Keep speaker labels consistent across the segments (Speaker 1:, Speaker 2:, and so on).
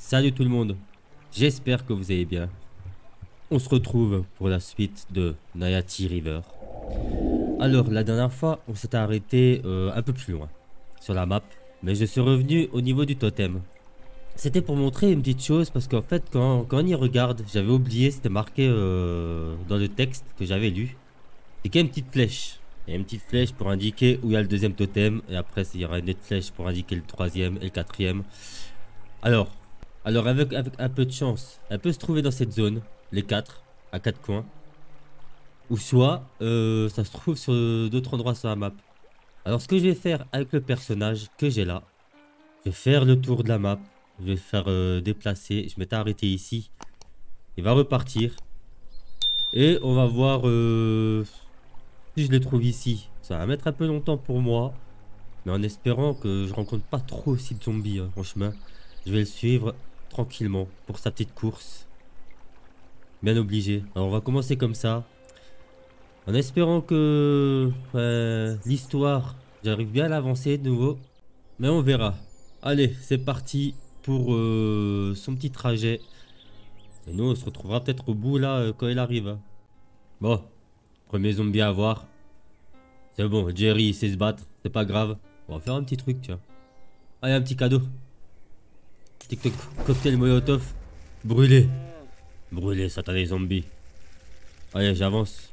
Speaker 1: Salut tout le monde, j'espère que vous allez bien. On se retrouve pour la suite de Nayati River. Alors la dernière fois on s'était arrêté un peu plus loin sur la map, mais je suis revenu au niveau du totem. C'était pour montrer une petite chose parce qu'en fait quand on y regarde, j'avais oublié, c'était marqué dans le texte que j'avais lu. C'est qu'il y a une petite flèche. Il y a une petite flèche pour indiquer où il y a le deuxième totem et après il y aura une autre flèche pour indiquer le troisième et le quatrième. Alors, avec un peu de chance, elle peut se trouver dans cette zone, les quatre, à quatre coins. Ou soit, ça se trouve sur d'autres endroits sur la map. Alors ce que je vais faire avec le personnage que j'ai là, je vais faire le tour de la map. Je vais faire déplacer, je m'étais arrêté ici. Il va repartir. Et on va voir si je les trouve ici. Ça va mettre un peu longtemps pour moi. Mais en espérant que je rencontre pas trop aussi de zombies en chemin. Je vais le suivre tranquillement pour sa petite course. Bien obligé. Alors on va commencer comme ça. En espérant que l'histoire, j'arrive bien à l'avancer de nouveau. Mais on verra. Allez, c'est parti pour son petit trajet. Et nous, on se retrouvera peut-être au bout là quand il arrive. Hein. Bon, premier zombie à voir. C'est bon, Jerry il sait se battre, c'est pas grave. On va faire un petit truc, tiens. Allez, un petit cadeau. Petit cocktail molotov. Brûlé. Brûlé, satané zombie. Allez, j'avance.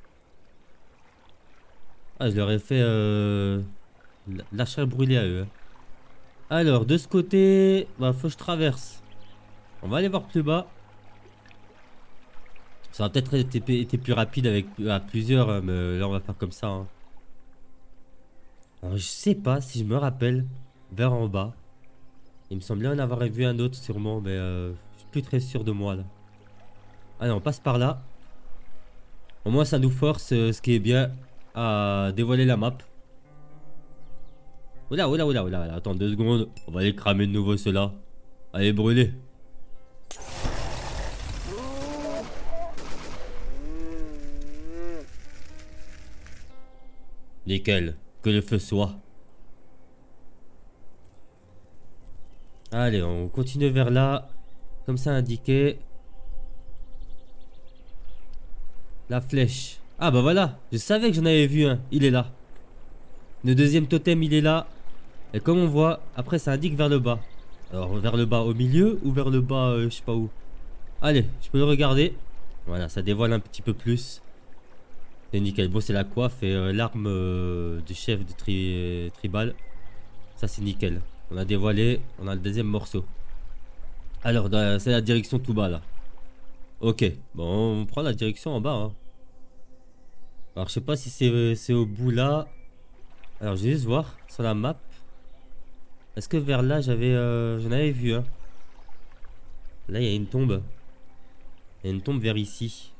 Speaker 1: Ah, je leur ai fait la chair brûlée à eux. Hein. Alors, de ce côté, bah, faut que je traverse. On va aller voir plus bas. Ça va peut-être été plus rapide avec à plusieurs, hein, mais là on va faire comme ça. Hein. Alors, je sais pas si je me rappelle vers en bas. Il me semblait en avoir vu un autre sûrement, mais je suis plus très sûr de moi là. Allez, on passe par là. Au moins ça nous force, ce qui est bien, à dévoiler la map. Oula, oula, oula, oula, attends 2 secondes. On va aller cramer de nouveau ceux-là. Allez, brûler. Nickel, que le feu soit. Allez, on continue vers là. Comme ça indiqué. La flèche. Ah bah voilà, je savais que j'en avais vu un. Il est là. Le deuxième totem, il est là. Et comme on voit, après ça indique vers le bas. Alors vers le bas au milieu ou vers le bas, je sais pas où. Allez, je peux le regarder. Voilà, ça dévoile un petit peu plus. C'est nickel. Bon, c'est la coiffe et l'arme du chef de tribal. Ça, c'est nickel. On a dévoilé. On a le deuxième morceau. Alors, c'est la direction tout bas, là. Ok. Bon, on prend la direction en bas. Hein. Alors, je sais pas si c'est au bout, là. Alors, je vais juste voir sur la map. Est-ce que vers là, j'en avais vu, hein. Là, il y a une tombe. Il y a une tombe vers ici.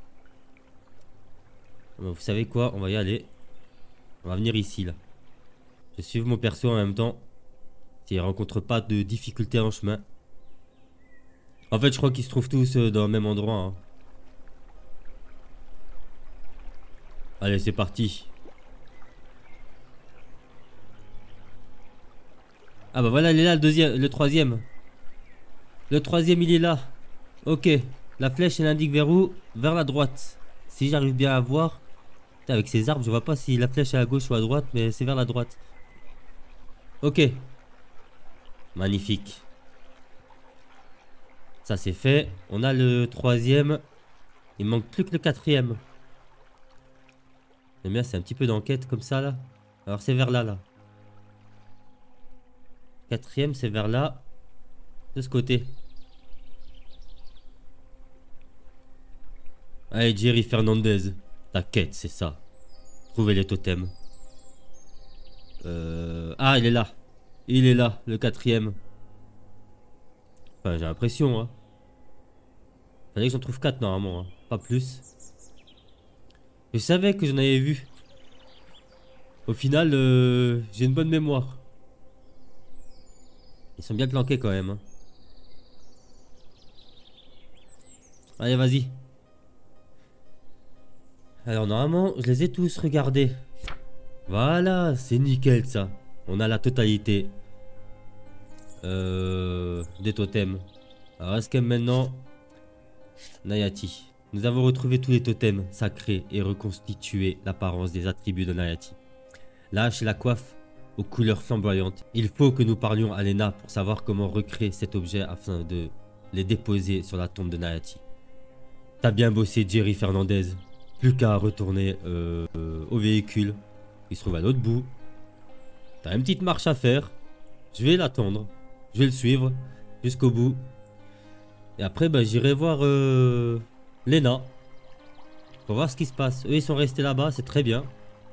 Speaker 1: Bon, vous savez quoi? On va y aller. On va venir ici, là. Je vais suivre mon perso en même temps. S'il rencontre pas de difficultés en chemin. En fait, je crois qu'ils se trouvent tous dans le même endroit. Hein. Allez, c'est parti. Ah bah voilà, il est là, le troisième. Le troisième, il est là. Ok. La flèche, elle indique vers où? Vers la droite. Si j'arrive bien à voir. Putain, avec ces arbres, je vois pas si la flèche est à gauche ou à droite, mais c'est vers la droite. Ok. Magnifique. Ça c'est fait. On a le troisième. Il manque plus que le quatrième. J'aime bien, c'est un petit peu d'enquête comme ça là. Alors c'est vers là là. Quatrième c'est vers là. De ce côté. Allez Jerry Fernandez. Ta quête c'est ça. Trouver les totems. Ah il est là. Il est là, le quatrième. Enfin j'ai l'impression hein. Fallait que j'en trouve 4 normalement, hein. Pas plus. Je savais que j'en avais vu. Au final, j'ai une bonne mémoire. Ils sont bien planqués quand même. Hein. Allez, vas-y. Alors normalement, je les ai tous regardés. Voilà, c'est nickel ça. On a la totalité des totems. Alors, est-ce que maintenant... Nayati. Nous avons retrouvé tous les totems sacrés et reconstitué l'apparence des attributs de Nayati. La hache et la coiffe aux couleurs flamboyantes. Il faut que nous parlions à Lena pour savoir comment recréer cet objet afin de les déposer sur la tombe de Nayati. T'as bien bossé, Jerry Fernandez. Plus qu'à retourner au véhicule. Il se trouve à l'autre bout. T'as une petite marche à faire. Je vais l'attendre. Je vais le suivre jusqu'au bout. Et après, bah, j'irai voir Lena. Pour voir ce qui se passe. Eux, ils sont restés là-bas. C'est très bien.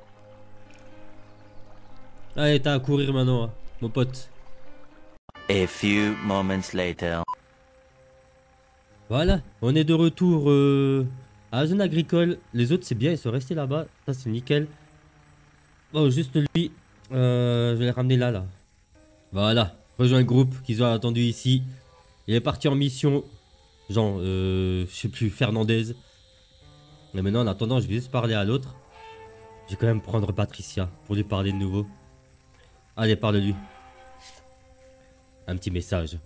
Speaker 1: Allez, t'as à courir maintenant, hein, mon pote.
Speaker 2: A few moments later.
Speaker 1: Voilà, on est de retour à la zone agricole. Les autres, c'est bien, ils sont restés là-bas. Ça, c'est nickel. Bon, juste lui, je vais le ramener là. Voilà, rejoins le groupe qu'ils ont attendu ici. Il est parti en mission. Genre, je sais plus, Fernandez. Mais maintenant, en attendant, je vais juste parler à l'autre. Je vais quand même prendre Patricia pour lui parler de nouveau. Allez, parle-lui. Un petit message.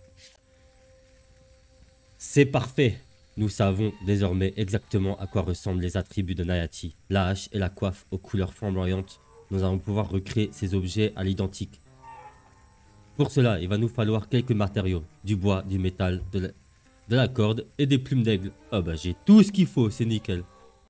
Speaker 1: C'est parfait. Nous savons désormais exactement à quoi ressemblent les attributs de Nayati. La hache et la coiffe aux couleurs flamboyantes. Nous allons pouvoir recréer ces objets à l'identique. Pour cela, il va nous falloir quelques matériaux. Du bois, du métal, de la corde et des plumes d'aigle. Ah bah j'ai tout ce qu'il faut, c'est nickel.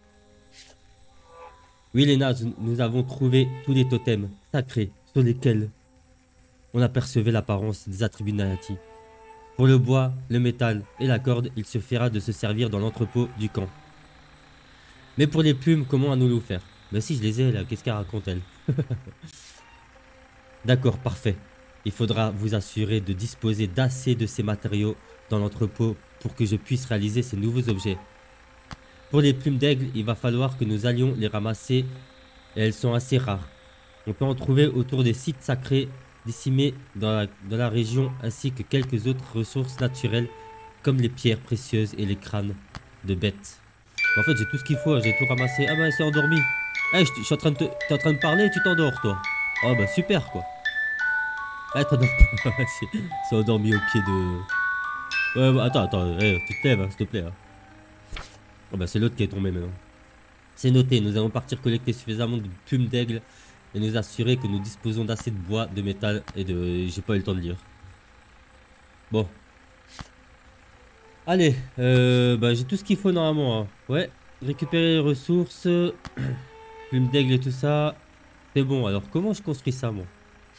Speaker 1: Oui Lena, nous avons trouvé tous les totems sacrés sur lesquels on apercevait l'apparence des attributs de Nayati. Pour le bois, le métal et la corde, il suffira de se servir dans l'entrepôt du camp. Mais pour les plumes, comment allons-nous faire? Mais si je les ai là, qu'est-ce qu'elle raconte elle? D'accord, parfait. Il faudra vous assurer de disposer d'assez de ces matériaux dans l'entrepôt pour que je puisse réaliser ces nouveaux objets. Pour les plumes d'aigle, il va falloir que nous allions les ramasser et elles sont assez rares. On peut en trouver autour des sites sacrés décimés dans la région ainsi que quelques autres ressources naturelles comme les pierres précieuses et les crânes de bêtes. En fait j'ai tout ce qu'il faut, j'ai tout ramassé. Ah bah c'est endormi. Hey, je suis en train de t'es en train de parler et tu t'endors toi. Oh bah super quoi. Ah t'endors pas. C'est endormi au pied de... Ouais bah, attends, hey, tu te lèves hein, s'il te plaît. Hein. Oh bah c'est l'autre qui est tombé maintenant. C'est noté, nous allons partir collecter suffisamment de plumes d'aigle et nous assurer que nous disposons d'assez de bois, de métal et de... J'ai pas eu le temps de lire. Bon. Allez, bah j'ai tout ce qu'il faut normalement. Hein. Ouais, récupérer les ressources, plumes d'aigle et tout ça. C'est bon, alors comment je construis ça moi?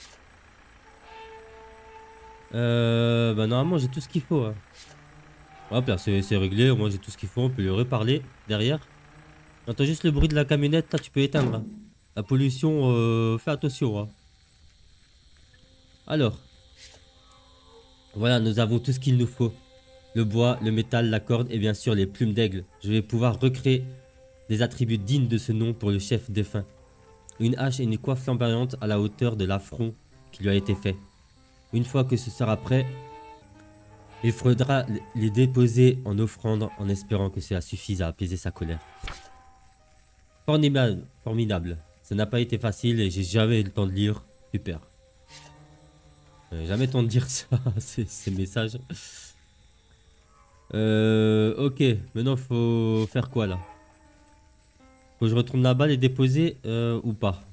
Speaker 1: Bah normalement j'ai tout ce qu'il faut. Hein. Hop là, c'est réglé, moi j'ai tout ce qu'il faut, on peut lui reparler derrière. J'entends juste le bruit de la camionnette, là tu peux éteindre. Hein. La pollution, fais attention. Hein. Alors, voilà, nous avons tout ce qu'il nous faut. Le bois, le métal, la corde et bien sûr les plumes d'aigle. Je vais pouvoir recréer des attributs dignes de ce nom pour le chef défunt. Une hache et une coiffe flamboyante à la hauteur de l'affront qui lui a été fait. Une fois que ce sera prêt, il faudra les déposer en offrande en espérant que cela suffise à apaiser sa colère. Formidable, formidable. Ça n'a pas été facile et j'ai jamais eu le temps de lire. Super. Jamais le temps de dire ça, ces messages. Ok, maintenant faut faire quoi là? Faut que je retourne là-bas les déposer ou pas?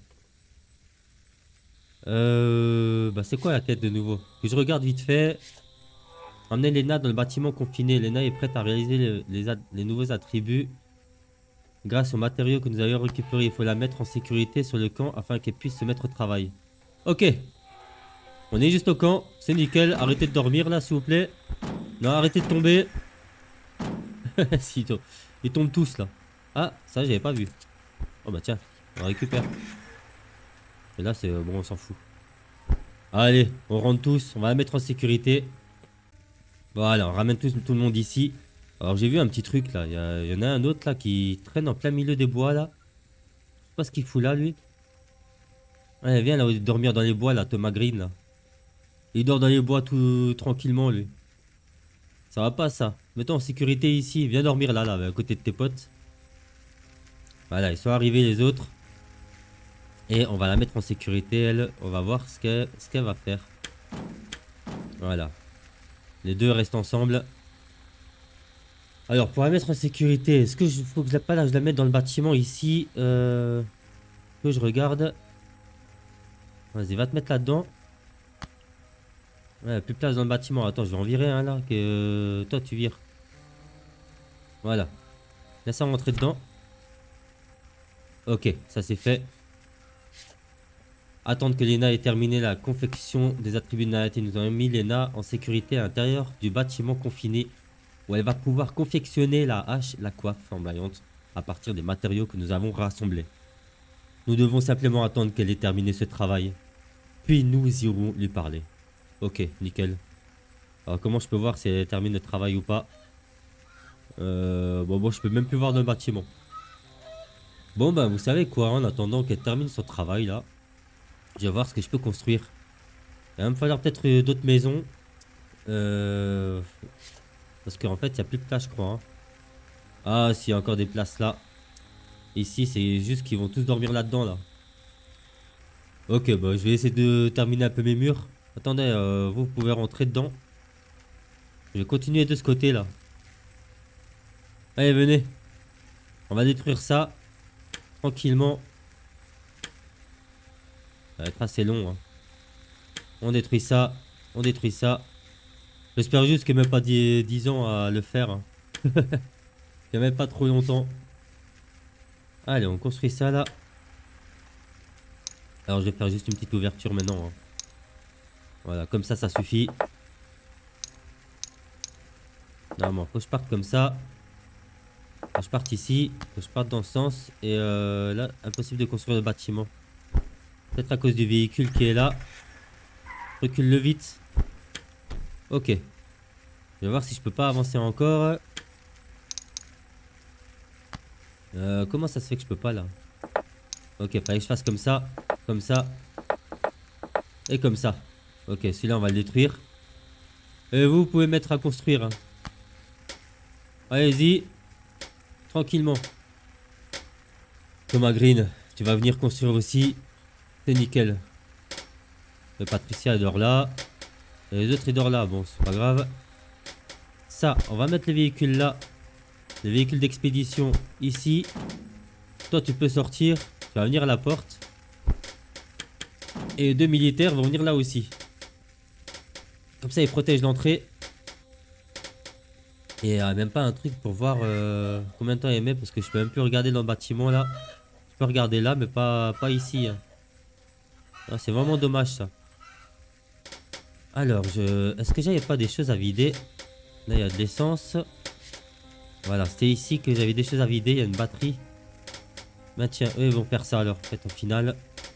Speaker 1: Bah c'est quoi la quête de nouveau? Que je regarde vite fait. Emmenez Lena dans le bâtiment confiné. Lena est prête à réaliser les nouveaux attributs. Grâce aux matériaux que nous avions récupérés, il faut la mettre en sécurité sur le camp afin qu'elle puisse se mettre au travail. Ok. On est juste au camp, c'est nickel. Arrêtez de dormir là s'il vous plaît. Non, arrêtez de tomber. Si, ils tombent tous là. Ah, ça j'avais pas vu. Oh bah tiens, on récupère. Et là c'est bon, on s'en fout. Allez, on rentre tous, on va la mettre en sécurité. Voilà, on ramène tout le monde ici. Alors j'ai vu un petit truc là, il y en a un autre là qui traîne en plein milieu des bois là. Je sais pas ce qu'il fout là lui. Allez viens là, dormir dans les bois là, Thomas Green là. Il dort dans les bois tout tranquillement lui. Ça va pas ça. Mets-toi en sécurité ici, viens dormir là, à côté de tes potes. Voilà, ils sont arrivés les autres. Et on va la mettre en sécurité elle, on va voir ce qu'elle va faire. Voilà. Les deux restent ensemble. Alors, pour la mettre en sécurité, est-ce que faut que je la mette dans le bâtiment ici que je regarde. Vas-y, va te mettre là-dedans. Ouais, plus de place dans le bâtiment. Attends, je vais en virer un là. Que toi, tu vires. Voilà. Laisse-la rentrer dedans. Ok, ça c'est fait. Attendre que Lena ait terminé la confection des attributs de Nayati. Nous avons mis Lena en sécurité à l'intérieur du bâtiment confiné où elle va pouvoir confectionner la hache, la coiffe flamboyante à partir des matériaux que nous avons rassemblés. Nous devons simplement attendre qu'elle ait terminé ce travail. Puis nous irons lui parler. Ok, nickel. Alors comment je peux voir si elle termine le travail ou pas? Bon, je peux même plus voir dans le bâtiment. Bon, bah, vous savez quoi, en attendant qu'elle termine son travail, là, je vais voir ce que je peux construire. Il va me falloir peut-être d'autres maisons. Parce qu'en fait, il n'y a plus de place, je crois. Hein. Ah, s'il y a encore des places là. Ici, c'est juste qu'ils vont tous dormir là-dedans, là. Ok, bah, je vais essayer de terminer un peu mes murs. Attendez, vous pouvez rentrer dedans. Je vais continuer de ce côté, là. Allez, venez. On va détruire ça. Tranquillement. Ça va être assez long. Hein. On détruit ça. On détruit ça. J'espère juste qu'il n'y a même pas 10 ans à le faire. Hein. Il n'y a même pas trop longtemps. Allez, on construit ça là. Alors je vais faire juste une petite ouverture maintenant. Hein. Voilà, comme ça, ça suffit. Normalement, faut que je parte comme ça. Faut que je parte ici. Faut que je parte dans ce sens. Et là, impossible de construire le bâtiment. Peut-être à cause du véhicule qui est là. Recule-le vite. Ok. Je vais voir si je peux pas avancer encore. Comment ça se fait que je peux pas là? Ok, fallait que je fasse comme ça. Comme ça. Et comme ça. Ok, celui-là on va le détruire. Et vous pouvez mettre à construire. Hein. Allez-y. Tranquillement. Thomas Green, tu vas venir construire aussi. C'est nickel. Et Patricia elle dort là. Et les autres ils dorment là. Bon, c'est pas grave. Ça, on va mettre les véhicules là. Les véhicules d'expédition ici. Toi tu peux sortir. Tu vas venir à la porte. Et 2 militaires vont venir là aussi. Comme ça ils protègent l'entrée. Et même pas un truc pour voir combien de temps il met. Parce que je peux même plus regarder dans le bâtiment là. Je peux regarder là mais pas ici. Hein. Ah, c'est vraiment dommage ça. Alors est-ce que j'avais pas des choses à vider? Là il y a de l'essence. Voilà, c'était ici que j'avais des choses à vider. Il y a une batterie. Bah tiens, eux ils vont faire ça alors, en fait, au final.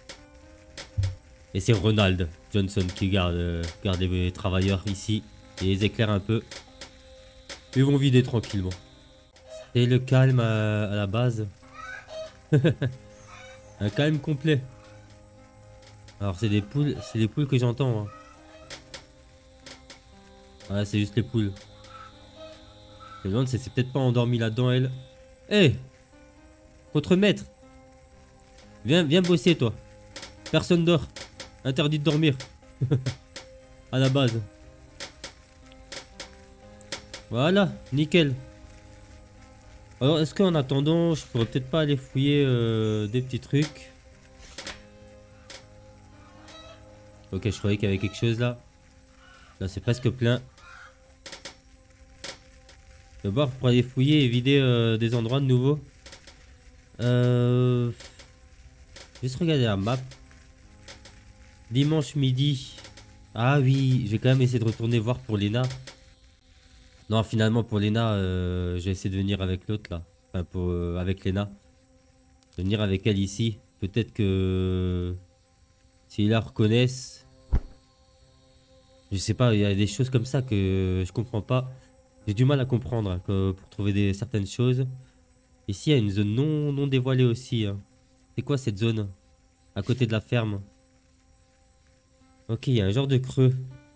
Speaker 1: Et c'est Ronald Johnson qui garde les travailleurs ici. Et les éclaire un peu. Ils vont vider tranquillement. C'est le calme à la base. Un calme complet. Alors c'est des poules que j'entends. Hein. Ah, c'est juste les poules. Je me demande si c'est peut-être pas endormi là-dedans, elle. Hé hey, contremaître. Viens bosser, toi. Personne dort. Interdit de dormir. À la base. Voilà, nickel. Alors, est-ce qu'en attendant, je pourrais peut-être pas aller fouiller des petits trucs? Ok, je croyais qu'il y avait quelque chose là. Là, c'est presque plein. D'abord, pour aller fouiller et vider des endroits de nouveau. Juste regarder la map. Dimanche midi. Ah oui, je vais quand même essayer de retourner voir pour Lena. Non, finalement, pour Lena, je vais essayer de venir avec l'autre là. Enfin, avec Lena. De venir avec elle ici. Peut-être que s'ils la reconnaissent. Je sais pas, il y a des choses comme ça que je comprends pas. J'ai du mal à comprendre hein, pour trouver certaines choses. Ici, il y a une zone non dévoilée aussi. Hein. C'est quoi cette zone? À côté de la ferme. Ok, il y a un genre de creux.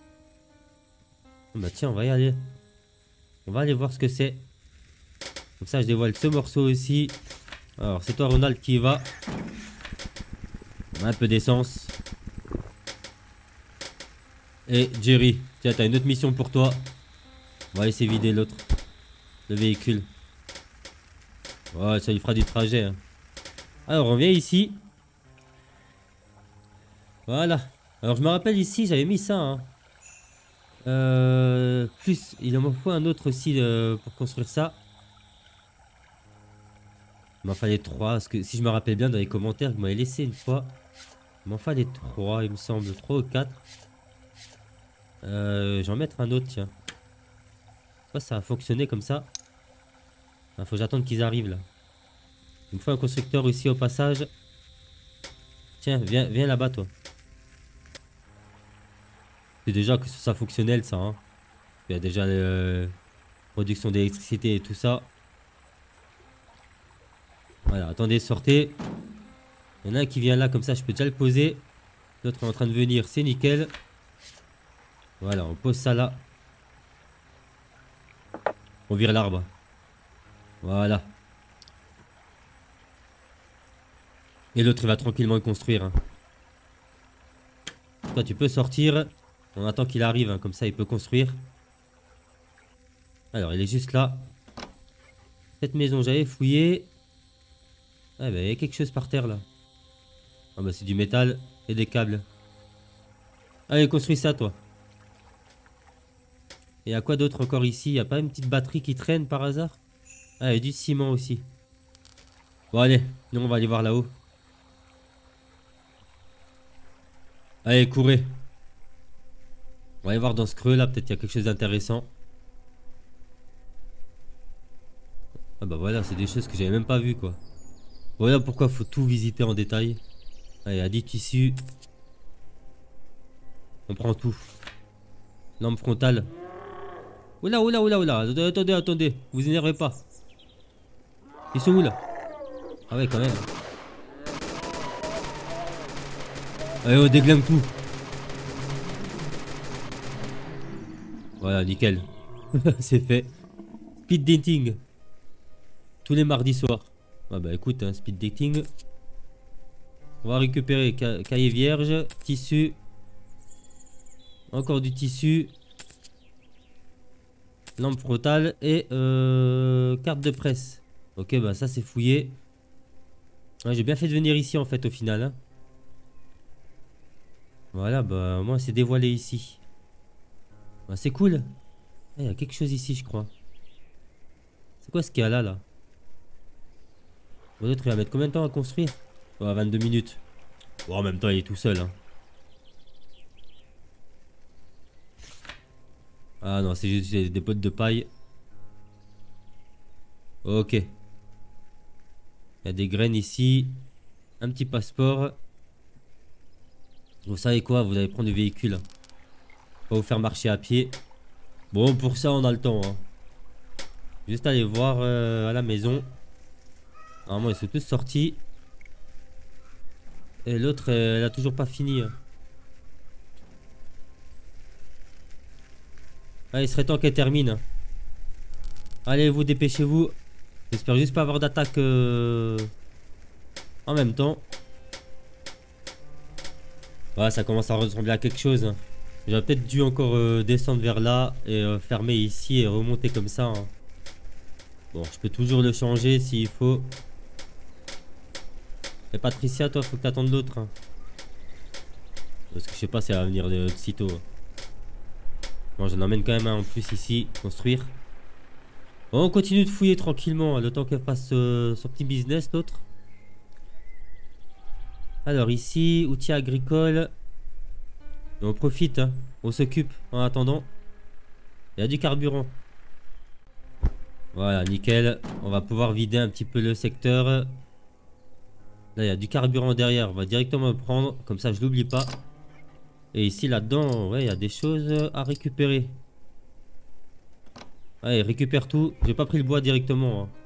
Speaker 1: Bah tiens, on va y aller. On va aller voir ce que c'est. Comme ça, je dévoile ce morceau aussi. Alors, c'est toi, Ronald, qui y va. Un peu d'essence. Et Jerry, tiens, t'as une autre mission pour toi. On va laisser vider l'autre. le véhicule. Ouais, ça lui fera du trajet. Hein. Alors, on vient ici. Voilà. Alors, je me rappelle ici, j'avais mis ça. Hein. Plus, il en faut un autre aussi pour construire ça. Il m'en fallait 3. Parce que si je me rappelle bien dans les commentaires, vous m'avez laissé une fois. Il m'en fallait 3, il me semble. 3 ou 4. Je vais en mettre un autre, tiens. Ça a fonctionné comme ça. Il faut que j'attende qu'ils arrivent là. Il me faut un constructeur aussi au passage. Tiens, viens là-bas toi. C'est déjà que ça fonctionnel ça. Hein. Il y a déjà la production d'électricité et tout ça. Voilà, attendez, sortez. Il y en a un qui vient là comme ça, je peux déjà le poser. L'autre est en train de venir, c'est nickel. Voilà, on pose ça là. On vire l'arbre. Voilà. Et l'autre il va tranquillement le construire. Hein. Toi tu peux sortir. On attend qu'il arrive, hein, comme ça il peut construire. Alors il est juste là. Cette maison j'avais fouillé. Ah bah il y a quelque chose par terre là. Ah bah c'est du métal et des câbles. Allez construis ça toi. Et y a quoi d'autre encore ici? Y a pas une petite batterie qui traîne par hasard? Ah, il y a du ciment aussi. Bon allez, nous on va aller voir là-haut. Allez, courez. On va aller voir dans ce creux là, peut-être qu'il y a quelque chose d'intéressant. Ah bah voilà, c'est des choses que j'avais même pas vues quoi. Voilà pourquoi faut tout visiter en détail. Allez, à 10 tissus. On prend tout. Lampe frontale. Oula, oula, oula, oula. Attendez, attendez. Vous énervez pas. Ils sont où là? Ah ouais, quand même. Allez, on déglingue tout. Voilà, nickel. C'est fait. Speed dating. Tous les mardis soirs. Ah bah écoute, hein, speed dating. On va récupérer cahier vierge, tissu. Encore du tissu. Lampe frontale et carte de presse. Ok, bah ça c'est fouillé. Ouais, j'ai bien fait de venir ici en fait au final. Hein. Voilà, bah moi c'est dévoilé ici. Bah, c'est cool. Il y a quelque chose ici je crois. C'est quoi ce qu'il y a là? L'autre il va mettre combien de temps à construire? Ouais, 22 minutes. Bon, en même temps il est tout seul. Hein. Ah non, c'est juste des potes de paille. Ok. Il y a des graines ici. Un petit passeport. Vous savez quoi? Vous allez prendre du véhicule. Hein. Pas vous faire marcher à pied. Bon, pour ça on a le temps. Hein. Juste aller voir à la maison. Normalement ils sont tous sortis. Et l'autre elle a toujours pas fini. Hein. Ah, il serait temps qu'elle termine. Hein. Allez, vous dépêchez-vous. J'espère juste pas avoir d'attaque en même temps. Ouais, ça commence à ressembler à quelque chose. Hein. J'aurais peut-être dû encore descendre vers là et fermer ici et remonter comme ça. Hein. Bon, je peux toujours le changer s'il faut. Et Patricia, toi, faut que t'attendes l'autre. Hein. Parce que je sais pas si elle va venir de sitôt. Hein. Bon, j'en emmène quand même un en plus ici, construire. Bon, on continue de fouiller tranquillement, le temps qu'elle fasse son petit business, l'autre. Alors ici, outils agricoles. Et on profite, hein. On s'occupe en attendant. Il y a du carburant. Voilà, nickel. On va pouvoir vider un petit peu le secteur. Là, il y a du carburant derrière. On va directement le prendre. Comme ça, je l'oublie pas. Et ici, là-dedans, ouais, il y a des choses à récupérer. Allez, récupère tout. J'ai pas pris le bois directement. Hein.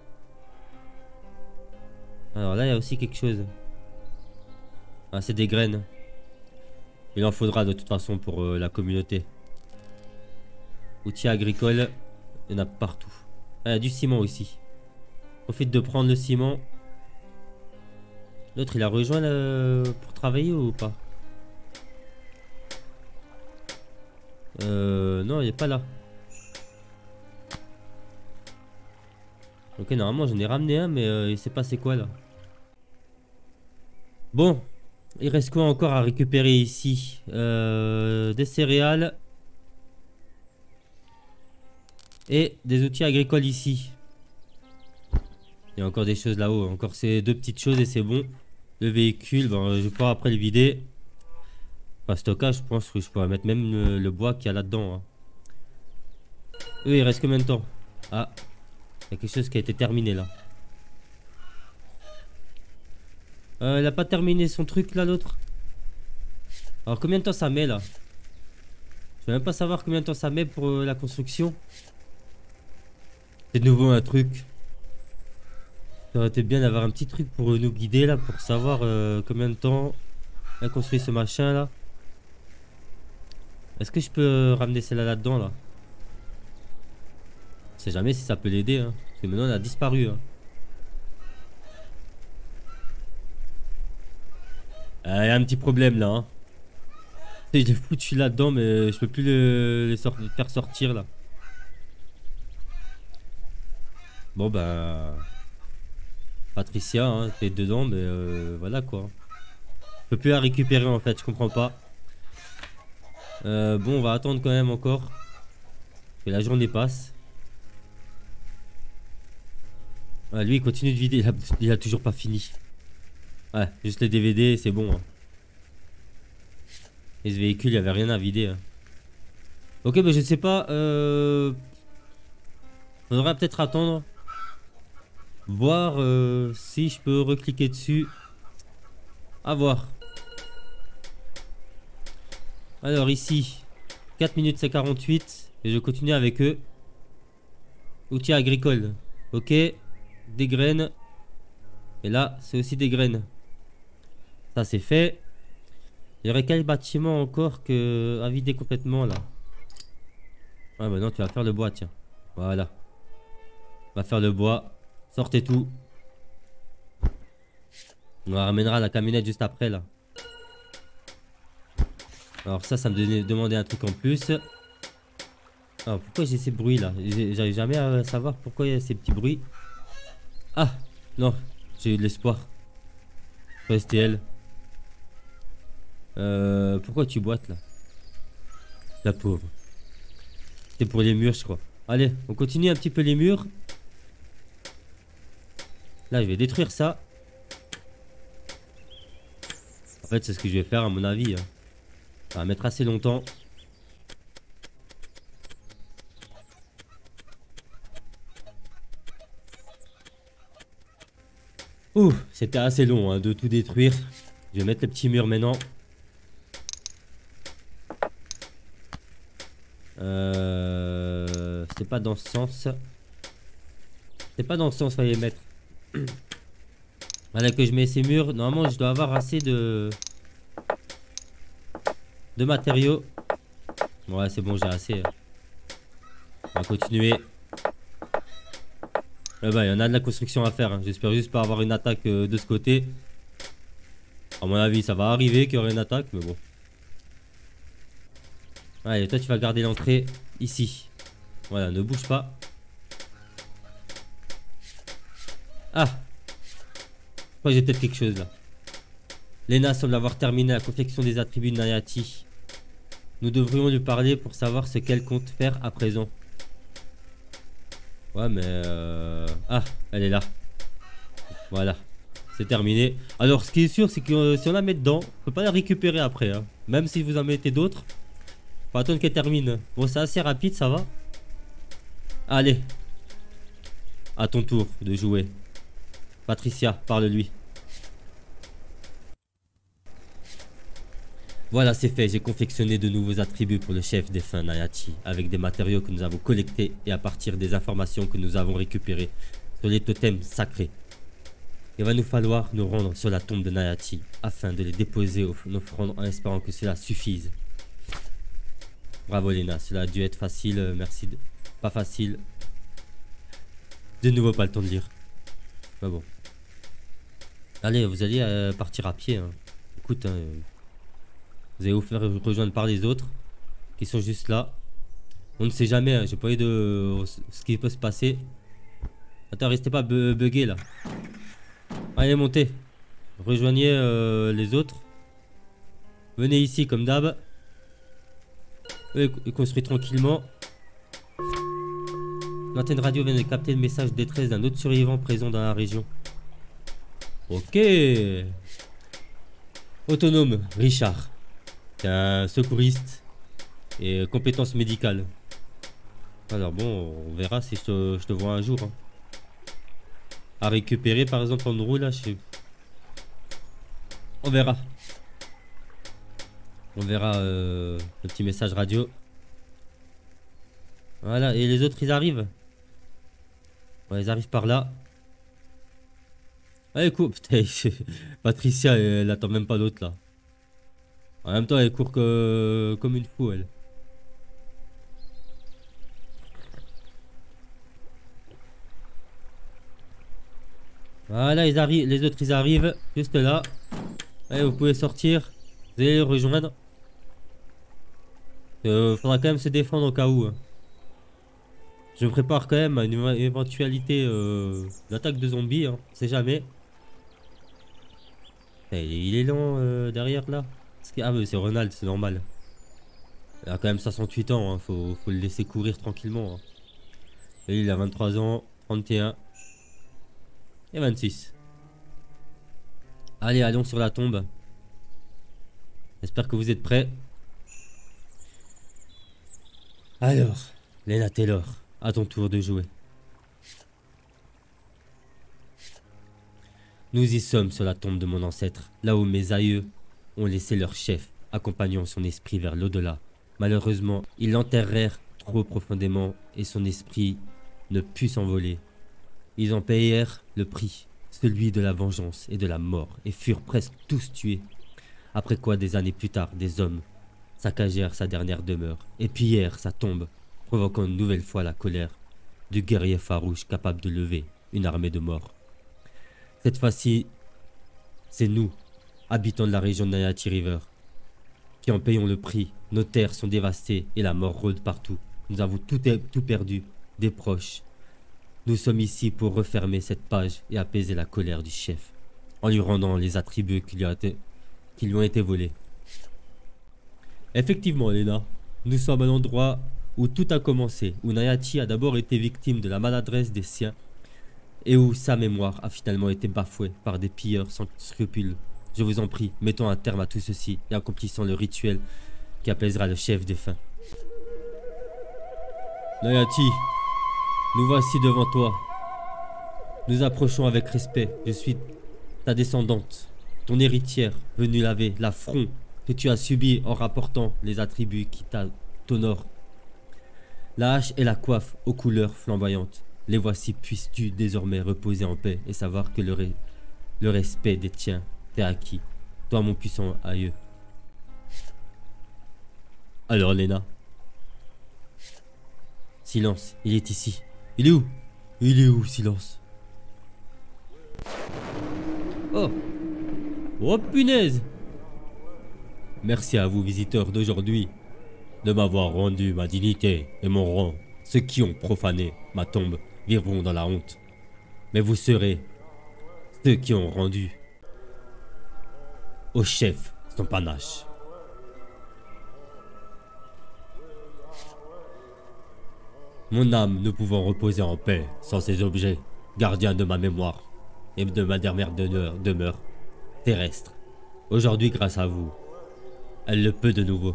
Speaker 1: Alors là, il y a aussi quelque chose. Ah, c'est des graines. Il en faudra de toute façon pour la communauté. Outils agricoles. Il y en a partout. Ah, il y a du ciment aussi. Profite de prendre le ciment. L'autre, il a rejoint pour travailler ou pas? Non, il est pas là. Ok, normalement j'en ai ramené un, mais il s'est passé quoi là? Bon, il reste quoi encore à récupérer ici? Des céréales et des outils agricoles ici. Il y a encore des choses là-haut. Encore ces deux petites choses et c'est bon. Le véhicule, ben, je vais pouvoir après le vider. Enfin, stockage, je pense que je pourrais mettre même le bois qu'il y a là-dedans. Hein. Eux, il reste combien de temps? Ah, il y a quelque chose qui a été terminé là. Il a pas terminé son truc là, l'autre. Alors, combien de temps ça met là? Je vais même pas savoir combien de temps ça met pour la construction. C'est de nouveau un truc. Ça aurait été bien d'avoir un petit truc pour nous guider là, pour savoir combien de temps elle construit ce machin là. Est-ce que je peux ramener celle-là là-dedans là? Je sais jamais si ça peut l'aider hein. Parce que maintenant elle a disparu hein. Il y a un petit problème là hein. Je l'ai foutu là-dedans mais je peux plus le faire sortir là. Bon bah... Patricia, hein, t'es dedans mais voilà quoi. Je peux plus la récupérer en fait, je comprends pas. Bon on va attendre quand même encore. Que la journée passe. Ah, lui il continue de vider, il a toujours pas fini. Ouais, juste les DVD c'est bon hein. Et ce véhicule il y avait rien à vider hein. Ok bah je sais pas faudra peut-être attendre. Voir si je peux recliquer dessus. À voir. Alors ici 4 minutes c'est 48. Et je continue avec eux. Outils agricoles. Ok. Des graines. Et là c'est aussi des graines. Ça c'est fait. Il y aurait quel bâtiment encore que à vider complètement là? Ah bah non tu vas faire le bois tiens. Voilà. On va faire le bois. Sortez tout. On ramènera la camionnette juste après là. Alors ça me demandait un truc en plus. Alors pourquoi j'ai ces bruits là? J'arrive jamais à savoir pourquoi il y a ces petits bruits. Ah non, j'ai eu de l'espoir. STL. Pourquoi tu boites là? La pauvre. C'est pour les murs je crois. Allez, on continue un petit peu les murs. Là je vais détruire ça. En fait c'est ce que je vais faire à mon avis hein. Ça va mettre assez longtemps. Ouh, c'était assez long hein, de tout détruire. Je vais mettre les petits murs maintenant. C'est pas dans ce sens. C'est pas dans ce sens, fallait mettre. Voilà que je mets ces murs. Normalement, je dois avoir assez de matériaux. Ouais, c'est bon, j'ai assez. On va continuer. Il y en a de la construction à faire. Hein. J'espère juste pas avoir une attaque de ce côté. À mon avis, ça va arriver qu'il y aura une attaque, mais bon. Allez, toi, tu vas garder l'entrée ici. Voilà, ne bouge pas. Ah! Je crois que j'ai peut-être quelque chose là. Lena semble avoir terminé la confection des attributs de Nayati. Nous devrions lui parler pour savoir ce qu'elle compte faire à présent. Ouais, mais ah, elle est là. Voilà, c'est terminé. Alors, ce qui est sûr, c'est que si on la met dedans, on peut pas la récupérer après. Hein. Même si vous en mettez d'autres. Faut attendre qu'elle termine. Bon, c'est assez rapide, ça va. Allez. À ton tour de jouer. Patricia, parle-lui. Voilà, c'est fait. J'ai confectionné de nouveaux attributs pour le chef défunt Nayati, avec des matériaux que nous avons collectés et à partir des informations que nous avons récupérées sur les totems sacrés. Il va nous falloir nous rendre sur la tombe de Nayati afin de les déposer aux offrandes en espérant que cela suffise. Bravo Lena, cela a dû être facile, merci. Pas facile. De nouveau pas le temps de lire. Mais bon. Allez, vous allez partir à pied. Hein. Écoute, hein, vous allez vous faire rejoindre par les autres qui sont juste là. On ne sait jamais, hein, j'ai pas eu de ce qui peut se passer. Attends, restez pas buggé là. Allez, montez. Rejoignez les autres. Venez ici comme d'hab. Eux, ils construisent tranquillement. L'antenne radio vient de capter le message de détresse d'un autre survivant présent dans la région. Ok. Autonome, Richard. C'est un secouriste et compétences médicales. Alors bon, on verra si je te vois un jour. Hein. À récupérer par exemple en roue là, on verra. On verra le petit message radio. Voilà, et les autres ils arrivent. Ouais, ils arrivent par là. Allez, cours. Putain, Patricia, elle attend même pas l'autre là. En même temps, elle court comme une fou, elle. Voilà, ils arrivent, les autres ils arrivent juste là. Allez, vous pouvez sortir. Vous allez les rejoindre. Faudra quand même se défendre au cas où. Hein. Je me prépare quand même à une éventualité d'attaque de zombies. Hein. On sait jamais. Il est lent derrière là. Ah mais c'est Ronald, c'est normal. Il a quand même 68 ans. Hein. Faut le laisser courir tranquillement. Hein. Et il a 23 ans, 31 et 26. Allez, allons sur la tombe. J'espère que vous êtes prêts. Alors, Lena Taylor, à ton tour de jouer. Nous y sommes sur la tombe de mon ancêtre, là où mes aïeux ont laissé leur chef, accompagnant son esprit vers l'au-delà. Malheureusement, ils l'enterrèrent trop profondément et son esprit ne put s'envoler. Ils en payèrent le prix, celui de la vengeance et de la mort, et furent presque tous tués. Après quoi, des années plus tard, des hommes saccagèrent sa dernière demeure et pillèrent sa tombe, provoquant une nouvelle fois la colère du guerrier farouche capable de lever une armée de morts. Cette fois-ci, c'est nous, habitants de la région de Nayati River, qui en payons le prix. Nos terres sont dévastées et la mort rôde partout. Nous avons tout perdu, des proches. Nous sommes ici pour refermer cette page et apaiser la colère du chef, en lui rendant les attributs qui lui ont été volés. Effectivement, Lena, nous sommes à l'endroit où tout a commencé, où Nayati a d'abord été victime de la maladresse des siens et où sa mémoire a finalement été bafouée par des pilleurs sans scrupules. Je vous en prie, mettons un terme à tout ceci et accomplissons le rituel qui apaisera le chef défunt. Nayati, nous voici devant toi. Nous approchons avec respect. Je suis ta descendante, ton héritière, venue laver l'affront que tu as subi en rapportant les attributs qui t'honorent. La hache et la coiffe aux couleurs flamboyantes. Les voici, puisses-tu désormais reposer en paix et savoir que le respect des tiens t'est acquis, toi mon puissant aïeux. Alors Lena. Silence, il est ici. Il est où? Il est où, silence? Oh! Oh punaise! Merci à vous, visiteurs d'aujourd'hui, de m'avoir rendu ma dignité et mon rang. Ceux qui ont profané ma tombe vivront dans la honte. Mais vous serez ceux qui ont rendu au chef son panache. Mon âme ne pouvant reposer en paix sans ces objets, gardiens de ma mémoire et de ma dernière demeure terrestre. Aujourd'hui, grâce à vous, elle le peut de nouveau.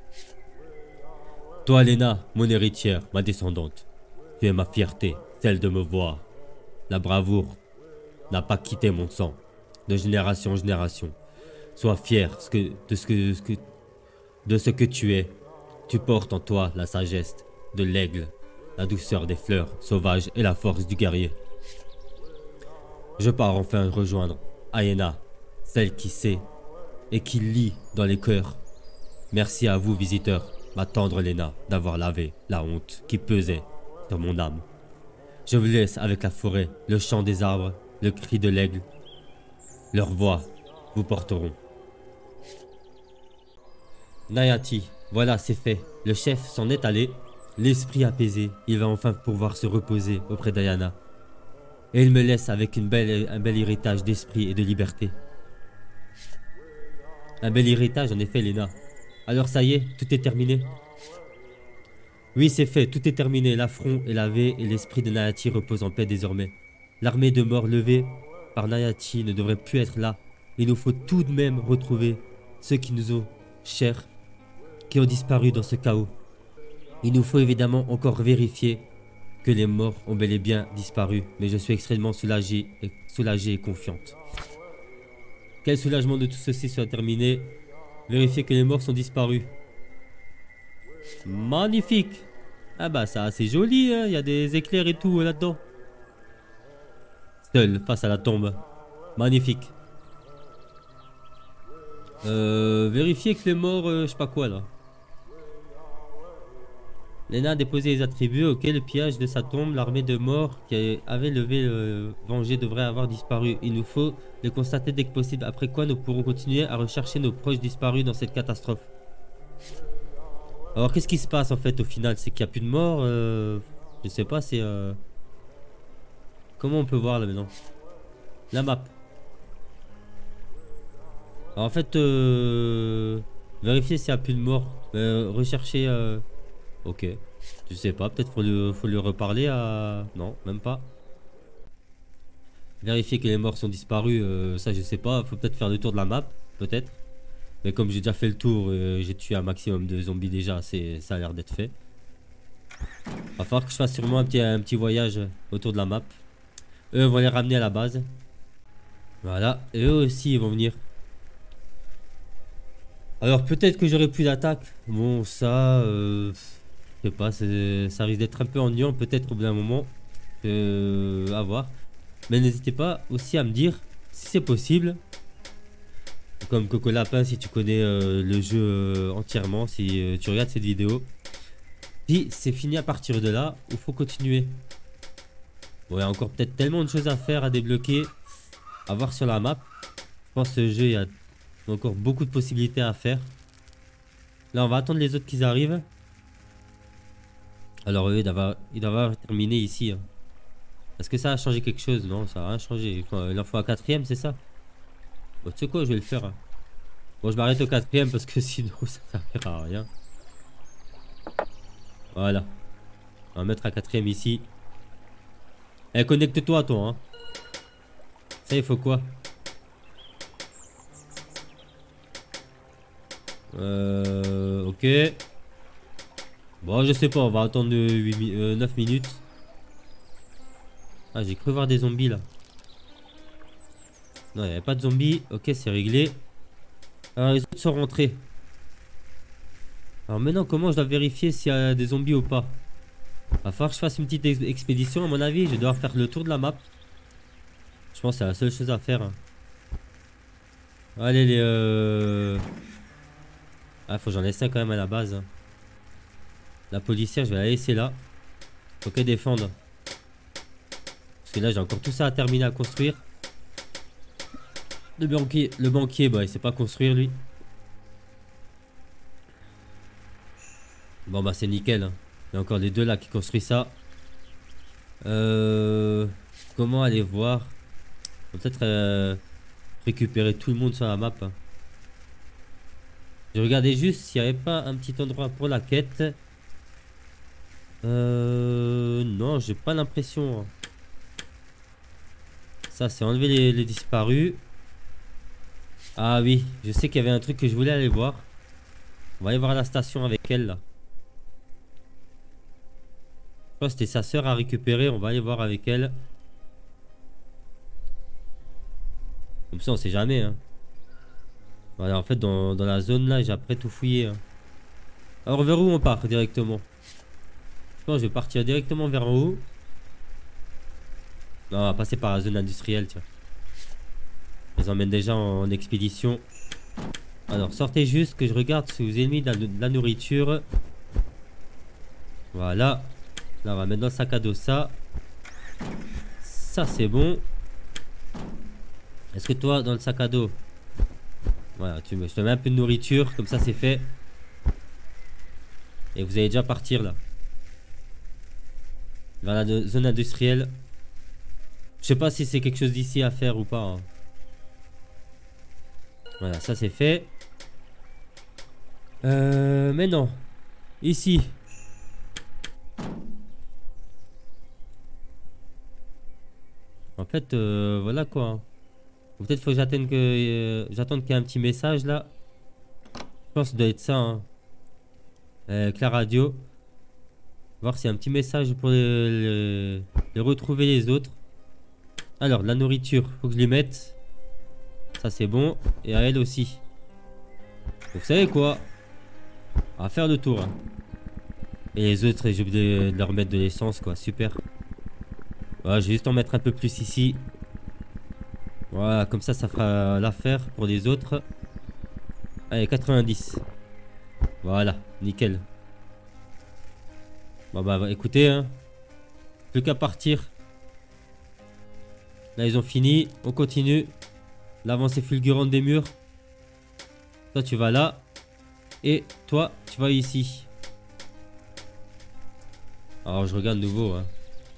Speaker 1: Toi, Lena, mon héritière, ma descendante, tu es ma fierté, celle de me voir. La bravoure n'a pas quitté mon sang, de génération en génération. Sois fier de ce que tu es. Tu portes en toi la sagesse de l'aigle, la douceur des fleurs sauvages et la force du guerrier. Je pars enfin rejoindre Aena, celle qui sait et qui lit dans les cœurs. Merci à vous, visiteurs, ma tendre Lena, d'avoir lavé la honte qui pesait sur mon âme. Je vous laisse avec la forêt, le chant des arbres, le cri de l'aigle. Leurs voix vous porteront. Nayati, voilà, c'est fait. Le chef s'en est allé, l'esprit apaisé. Il va enfin pouvoir se reposer auprès d'Ayana. Et il me laisse avec un bel héritage d'esprit et de liberté. Un bel héritage en effet, Lena. Alors ça y est, tout est terminé. Oui, c'est fait, tout est terminé. L'affront est lavé et l'esprit de Nayati repose en paix désormais. L'armée de morts levée par Nayati ne devrait plus être là. Il nous faut tout de même retrouver ceux qui nous ont chers, qui ont disparu dans ce chaos. Il nous faut évidemment encore vérifier que les morts ont bel et bien disparu, mais je suis extrêmement soulagé et confiante. Quel soulagement de tout ceci soit terminé. Vérifier que les morts sont disparus. Magnifique. Ah bah ça c'est joli, hein. Il y a des éclairs et tout là-dedans. Seul face à la tombe. Magnifique. Vérifier que les morts, je sais pas quoi là. Lena a déposé les attributs auxquels le pillage de sa tombe, l'armée de morts qui avait levé le venger devrait avoir disparu. Il nous faut les constater dès que possible, après quoi nous pourrons continuer à rechercher nos proches disparus dans cette catastrophe. Alors qu'est-ce qui se passe en fait au final? C'est qu'il n'y a plus de morts, je sais pas, c'est... Comment on peut voir là maintenant? La map. Alors, en fait, vérifier s'il n'y a plus de morts. Rechercher... Ok. Je sais pas, peut-être faut lui reparler à... Non, même pas. Vérifier que les morts sont disparus, ça je sais pas. Faut peut-être faire le tour de la map, peut-être. Mais comme j'ai déjà fait le tour, j'ai tué un maximum de zombies déjà, ça a l'air d'être fait. Va falloir que je fasse sûrement un petit voyage autour de la map. Eux vont les ramener à la base. Voilà, et eux aussi ils vont venir. Alors peut-être que j'aurai plus d'attaque. Bon ça, je sais pas, ça risque d'être un peu ennuyant peut-être au bout d'un moment. À voir. Mais n'hésitez pas aussi à me dire si c'est possible. Comme Coco Lapin, si tu connais le jeu entièrement, si tu regardes cette vidéo. Si c'est fini à partir de là, il faut continuer. Bon, il y a encore peut-être tellement de choses à faire, à débloquer, à voir sur la map. Je pense que ce jeu, il y a encore beaucoup de possibilités à faire. Là, on va attendre les autres qu'ils arrivent. Alors, eux, ils doivent avoir terminé ici. Hein. Est-ce que ça a changé quelque chose? Non, ça n'a rien changé. Il en faut un quatrième, c'est ça? Bon, tu sais quoi, je vais le faire. Hein. Bon, je m'arrête au quatrième parce que sinon, ça ne servira à rien. Voilà. On va mettre un quatrième ici. Eh, connecte-toi, toi. Hein. Ça, il faut quoi? Ok. Bon, je sais pas, on va attendre 9 minutes. Ah, j'ai cru voir des zombies là. Non, il n'y avait pas de zombies. Ok, c'est réglé. Alors, les autres sont rentrés. Alors maintenant, comment je dois vérifier s'il y a des zombies ou pas? Va falloir que je fasse une petite expédition. À mon avis, je vais devoir faire le tour de la map. Je pense que c'est la seule chose à faire. Hein. Allez, les... Ah, faut que j'en laisse un quand même à la base. Hein. La policière, je vais la laisser là. Faut qu'elle défende. Parce que là, j'ai encore tout ça à terminer à construire. Le banquier, bah, il sait pas construire lui. Bon, bah, c'est nickel. Hein. Il y a encore les deux là qui construisent ça. Comment aller voir? Peut-être récupérer tout le monde sur la map. Hein. Je regardais juste s'il n'y avait pas un petit endroit pour la quête. Non, j'ai pas l'impression. Hein. Ça, c'est enlever les disparus. Ah oui, je sais qu'il y avait un truc que je voulais aller voir. On va aller voir la station avec elle là. Je crois que c'était sa soeur à récupérer. On va aller voir avec elle. Comme ça, on sait jamais. Hein. Voilà, en fait, dans la zone là, j'ai après tout fouillé. Hein. Alors, vers où on part directement? Je pense que je vais partir directement vers en haut. Non, on va passer par la zone industrielle, tiens. Je les emmène déjà en expédition. Alors, sortez juste que je regarde si vous avez mis de la nourriture. Voilà. Là, on va mettre dans le sac à dos ça. Ça, c'est bon. Est-ce que toi, dans le sac à dos... Voilà, je te mets un peu de nourriture. Comme ça, c'est fait. Et vous allez déjà partir, là. Vers la zone industrielle. Je sais pas si c'est quelque chose d'ici à faire ou pas. Hein. Voilà, ça c'est fait. Mais non. Ici. En fait, voilà quoi. Hein. Peut-être faut que j'attende j'attende qu'il y ait un petit message là. Je pense que ça doit être ça. Hein. Avec la radio. Voir s'il y a un petit message pour les retrouver les autres. Alors, de la nourriture, faut que je lui mette. Ça c'est bon. Et à elle aussi. Vous savez quoi? On va faire le tour. Hein. Et les autres, j'ai oublié de leur mettre de l'essence quoi. Super. Voilà, je vais juste en mettre un peu plus ici. Voilà, comme ça fera l'affaire pour les autres. Allez, 90. Voilà, nickel. Bon bah écoutez, hein. Plus qu'à partir. Là, ils ont fini. On continue. L'avancée fulgurante des murs. Toi, tu vas là. Et toi, tu vas ici. Alors, je regarde de nouveau. Hein.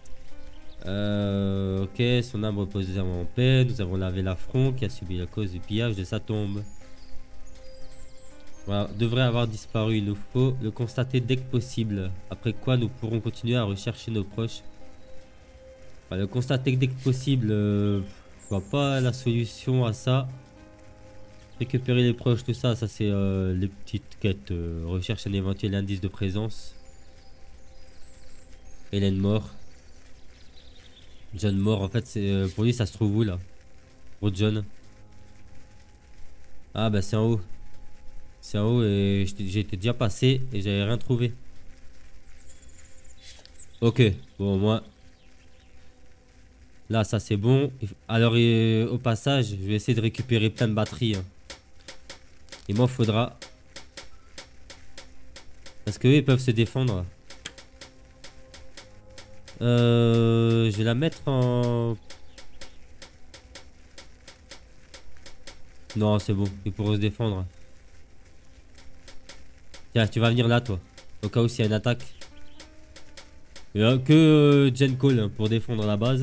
Speaker 1: Ok, son âme repose en paix. Nous avons lavé l'affront qui a subi la cause du pillage de sa tombe. Voilà, devrait avoir disparu. Il nous faut le constater dès que possible. Après quoi, nous pourrons continuer à rechercher nos proches. Enfin, le constater dès que possible. Je vois pas la solution à ça. Récupérer les proches, tout ça, ça c'est les petites quêtes. Recherche un éventuel indice de présence. Hélène mort. John mort, en fait, c'est pour lui, ça se trouve où là? Pour John. Ah bah c'est en haut. C'est en haut et j'étais déjà passé et j'avais rien trouvé. Ok, bon moi. Là ça c'est bon. Alors au passage, je vais essayer de récupérer plein de batteries. Hein. Il m'en faudra. Parce qu'eux ils peuvent se défendre. Je vais la mettre en... Non c'est bon, ils pourront se défendre. Tiens, tu vas venir là, toi. Au cas où s'il y a une attaque. Il n'y a que Gen Call hein, pour défendre la base.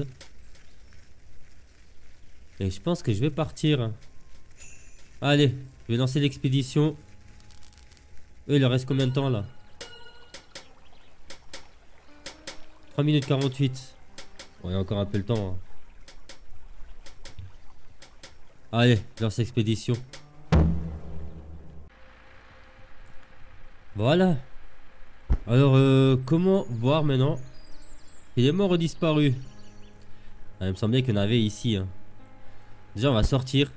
Speaker 1: Et je pense que je vais partir. Allez, je vais lancer l'expédition. Il leur reste combien de temps là? 3 minutes 48. Bon, il y a encore un peu le temps. Hein. Allez, lance l'expédition. Voilà. Alors, comment voir maintenant? Il est mort ou disparu? Ah, il me semblait qu'il y en avait ici. Hein. Déjà, on va sortir.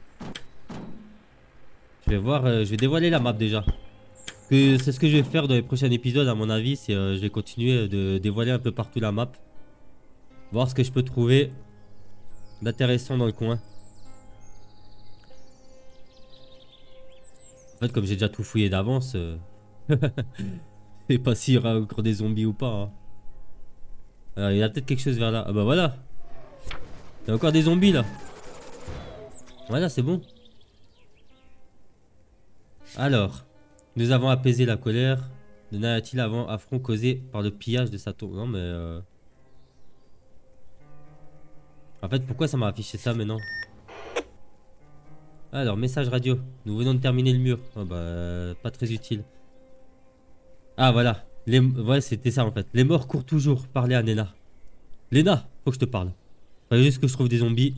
Speaker 1: Je vais voir, je vais dévoiler la map déjà. C'est ce que je vais faire dans les prochains épisodes, à mon avis. C'est, je vais continuer de dévoiler un peu partout la map. Voir ce que je peux trouver d'intéressant dans le coin. En fait, comme j'ai déjà tout fouillé d'avance... Je sais pas s'il y aura encore des zombies ou pas. Hein. Alors, il y a peut-être quelque chose vers là. Ah bah voilà. Il y a encore des zombies là. Voilà, c'est bon. Alors, nous avons apaisé la colère de Nayati avant affront causé par le pillage de sa tour. Non mais... En fait, pourquoi ça m'a affiché ça maintenant? Alors, message radio. Nous venons de terminer le mur. Oh bah, pas très utile. Ah voilà, ouais c'était ça en fait. Les morts courent toujours, parlez à Nena. Lena, faut que je te parle. Fallait juste que je trouve des zombies.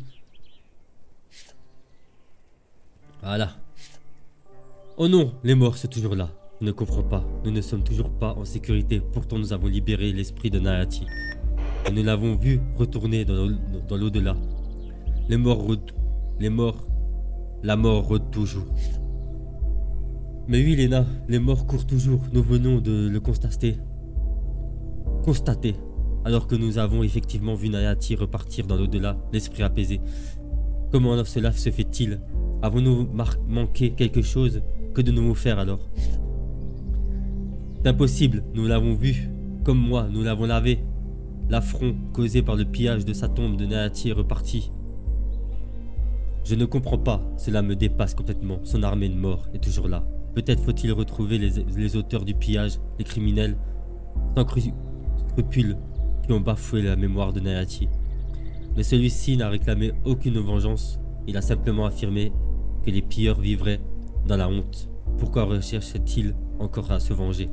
Speaker 1: Voilà. Oh non, les morts sont toujours là. Je ne comprends pas, nous ne sommes toujours pas en sécurité. Pourtant nous avons libéré l'esprit de Nayati. Et nous l'avons vu retourner dans l'au-delà. Les morts la mort rôde toujours. Mais oui, Lena, les morts courent toujours. Nous venons de le constater. Alors que nous avons effectivement vu Nayati repartir dans l'au-delà, l'esprit apaisé. Comment cela se fait-il? Avons-nous manqué quelque chose? Que devons-nous faire alors? C'est impossible, nous l'avons vu. Comme moi, nous l'avons lavé. L'affront causé par le pillage de sa tombe de Nayati est reparti. Je ne comprends pas, cela me dépasse complètement. Son armée de morts est toujours là. Peut-être faut-il retrouver les auteurs du pillage, les criminels, sans scrupules, qui ont bafoué la mémoire de Nayati. Mais celui-ci n'a réclamé aucune vengeance. Il a simplement affirmé que les pilleurs vivraient dans la honte. Pourquoi recherche-t-il encore à se venger?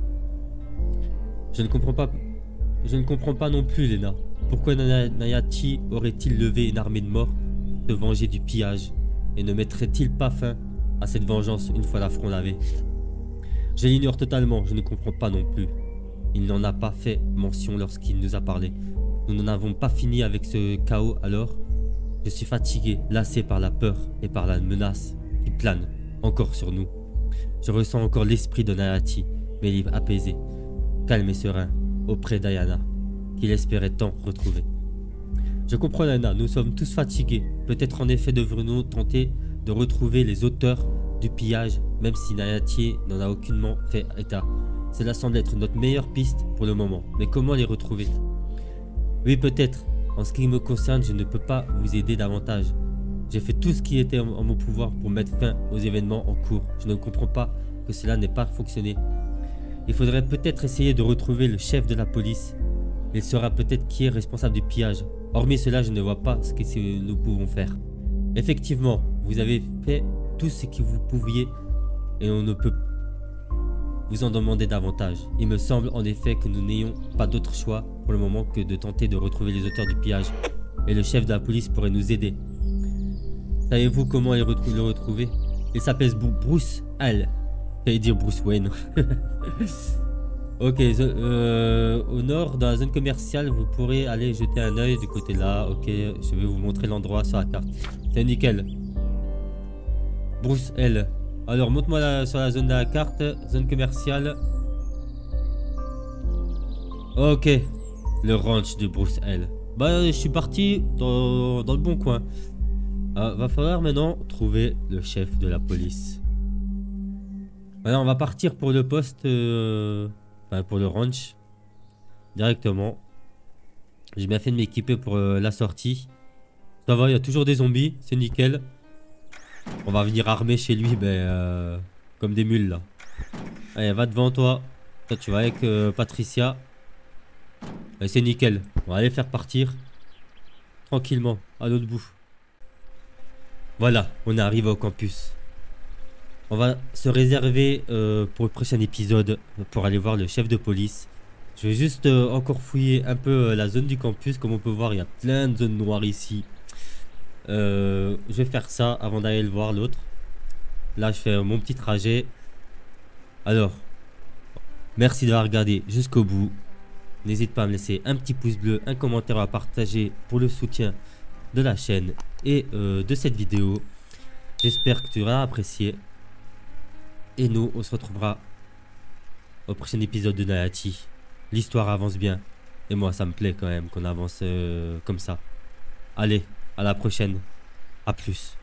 Speaker 1: Je ne comprends pas non plus, Lena. Pourquoi Nayati aurait-il levé une armée de morts, se venger du pillage, et ne mettrait-il pas fin à cette vengeance une fois l'affront lavé? Je l'ignore totalement, je ne comprends pas non plus. Il n'en a pas fait mention lorsqu'il nous a parlé. Nous n'en avons pas fini avec ce chaos alors. Je suis fatigué, lassé par la peur et par la menace qui plane encore sur nous. Je ressens encore l'esprit de Nayati, mais il est apaisé, calme et serein, auprès d'Ayana, qu'il espérait tant retrouver. Je comprends Lena, nous sommes tous fatigués. Peut-être en effet devrions-nous tenter de retrouver les auteurs du pillage, même si Nayati n'en a aucunement fait état. Cela semble être notre meilleure piste pour le moment, mais comment les retrouver? Oui, peut-être. En ce qui me concerne, je ne peux pas vous aider davantage. J'ai fait tout ce qui était en mon pouvoir pour mettre fin aux événements en cours. Je ne comprends pas que cela n'ait pas fonctionné. Il faudrait peut-être essayer de retrouver le chef de la police. Il saura peut-être qui est responsable du pillage. Hormis cela, je ne vois pas ce que nous pouvons faire. Effectivement, vous avez fait tout ce que vous pouviez et on ne peut vous en demander davantage. Il me semble en effet que nous n'ayons pas d'autre choix pour le moment que de tenter de retrouver les auteurs du pillage. Et le chef de la police pourrait nous aider. Savez-vous comment le retrouver? Il s'appelle Bruce L. J'allais dire Bruce Wayne. Ok, au nord, dans la zone commerciale, vous pourrez aller jeter un œil du côté là. Ok, je vais vous montrer l'endroit sur la carte. C'est nickel. Bruce L. Alors, montre-moi sur la zone de la carte. Zone commerciale. Ok. Le ranch de Bruce L. Bah, je suis parti dans le bon coin. Va falloir maintenant trouver le chef de la police. Maintenant, on va partir pour le poste... pour le ranch. Directement. J'ai bien fait de m'équiper pour la sortie. Ça va, il y a toujours des zombies. C'est nickel. On va venir armer chez lui, comme des mules là. Allez, va devant toi. Toi, tu vas avec Patricia. C'est nickel. On va aller faire partir. Tranquillement, à l'autre bout. Voilà, on est arrivé au campus. On va se réserver pour le prochain épisode pour aller voir le chef de police. Je vais juste encore fouiller un peu la zone du campus. Comme on peut voir, il y a plein de zones noires ici. Je vais faire ça avant d'aller le voir l'autre. Là, je fais mon petit trajet. Alors, merci d'avoir regardé jusqu'au bout. N'hésite pas à me laisser un petit pouce bleu, un commentaire à partager pour le soutien de la chaîne et de cette vidéo. J'espère que tu auras apprécié. Et nous, on se retrouvera au prochain épisode de Nayati. L'histoire avance bien. Et moi, ça me plaît quand même qu'on avance comme ça. Allez, à la prochaine. À plus.